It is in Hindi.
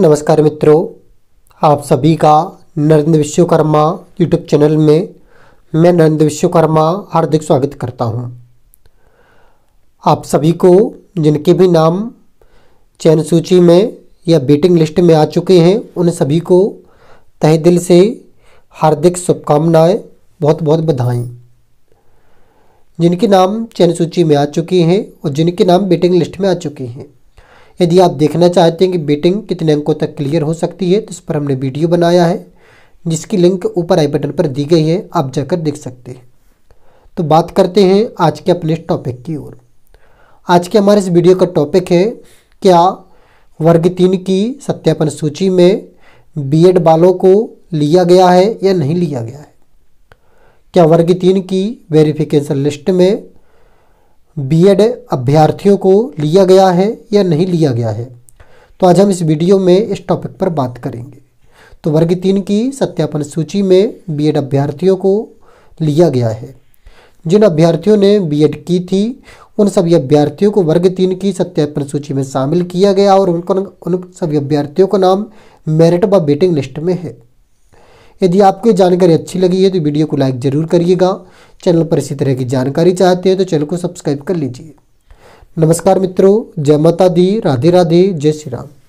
नमस्कार मित्रों, आप सभी का नरेंद्र विश्वकर्मा यूट्यूब चैनल में मैं नरेंद्र विश्वकर्मा हार्दिक स्वागत करता हूं। आप सभी को जिनके भी नाम चयन सूची में या वेटिंग लिस्ट में आ चुके हैं उन सभी को तहे दिल से हार्दिक शुभकामनाएं, बहुत बहुत बधाई। जिनके नाम चयन सूची में आ चुके हैं और जिनके नाम वेटिंग लिस्ट में आ चुके हैं, यदि आप देखना चाहते हैं कि बेटिंग कितने अंकों तक क्लियर हो सकती है तो इस पर हमने वीडियो बनाया है, जिसकी लिंक ऊपर आई बटन पर दी गई है, आप जाकर देख सकते हैं। तो बात करते हैं आज के अपने इस टॉपिक की ओर। आज के हमारे इस वीडियो का टॉपिक है, क्या वर्ग 3 की सत्यापन सूची में बीएड वालों को लिया गया है या नहीं लिया गया है। क्या वर्ग 3 की वेरिफिकेशन लिस्ट में बीएड अभ्यर्थियों को लिया गया है या नहीं लिया गया है। तो आज हम इस वीडियो में इस टॉपिक पर बात करेंगे। तो वर्ग 3 की सत्यापन सूची में बीएड अभ्यर्थियों को लिया गया है। जिन अभ्यर्थियों ने बीएड की थी उन सभी अभ्यर्थियों को वर्ग 3 की सत्यापन सूची में शामिल किया गया और उन सभी अभ्यर्थियों का नाम मेरिट व वेटिंग लिस्ट में है। यदि आपको ये जानकारी अच्छी लगी है तो वीडियो को लाइक जरूर करिएगा। चैनल पर इसी तरह की जानकारी चाहते हैं तो चैनल को सब्सक्राइब कर लीजिए। नमस्कार मित्रों, जय माता दी, राधे राधे, जय श्री राम।